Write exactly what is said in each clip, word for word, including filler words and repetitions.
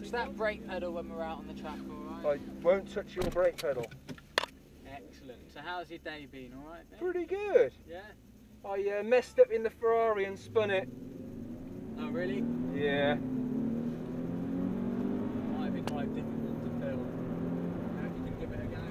Watch that brake pedal when we're out on the track, alright? I won't touch your brake pedal. Excellent. So how's your day been, alright? Pretty good. Yeah? I uh, messed up in the Ferrari and spun it. Oh really? Yeah. Might have been quite difficult to film. Now you can give it a go.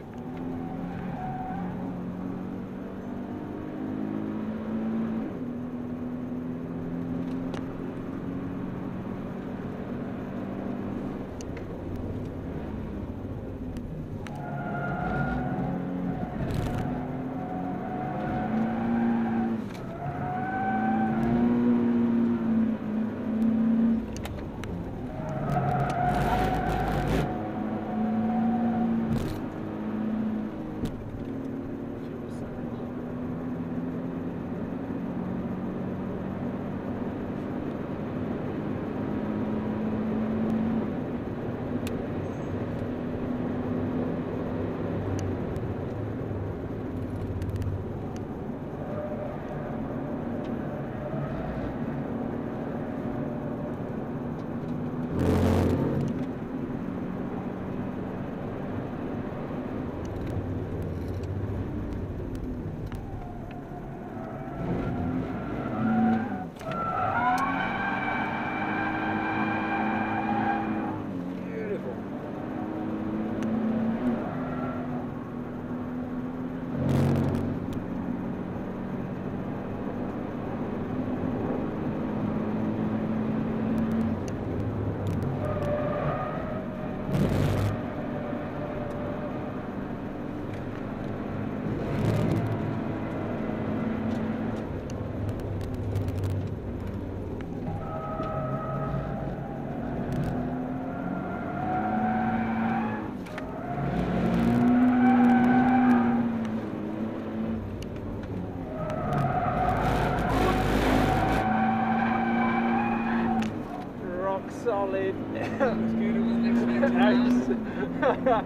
Solid. That was good, it wasn't expecting that.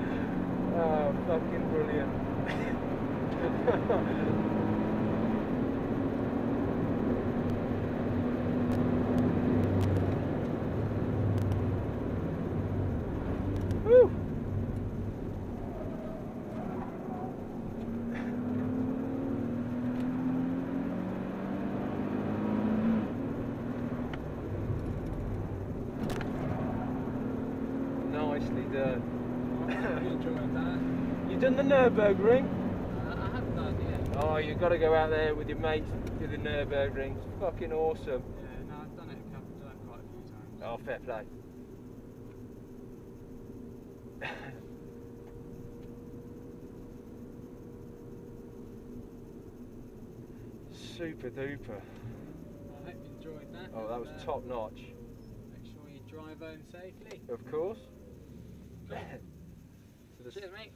Oh, fucking brilliant. Woo. Nicely done. You enjoyed that? You done the Nürburgring? Uh, I haven't done yet. Oh, you've got to go out there with your mates to the Nürburgring. It's fucking awesome. Yeah, no, I've done it a couple, done it quite a few times. Oh, fair play. Super duper. I hope you enjoyed that. Oh, that was and, uh, top notch. Make sure you drive home safely. Of course. So Cheers, mate.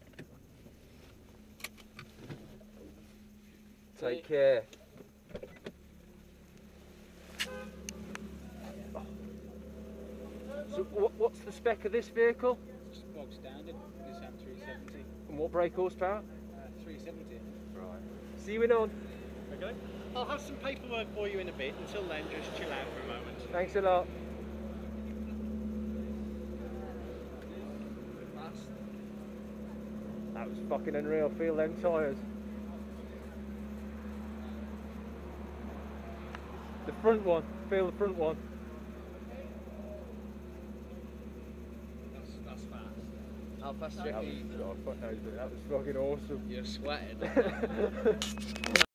take care. So what, what's the spec of this vehicle? Just bog standard, Nissan three seventy. And what brake horsepower? Uh, three seventy. Right. See you in on. Okay. I'll have some paperwork for you in a bit. Until then, just chill out for a moment. Thanks a lot. That was fucking unreal. Feel them tyres. The front one. Feel the front one. That's, that's fast. How fast That was, oh, fuck knows, but that was fucking awesome. You're sweating.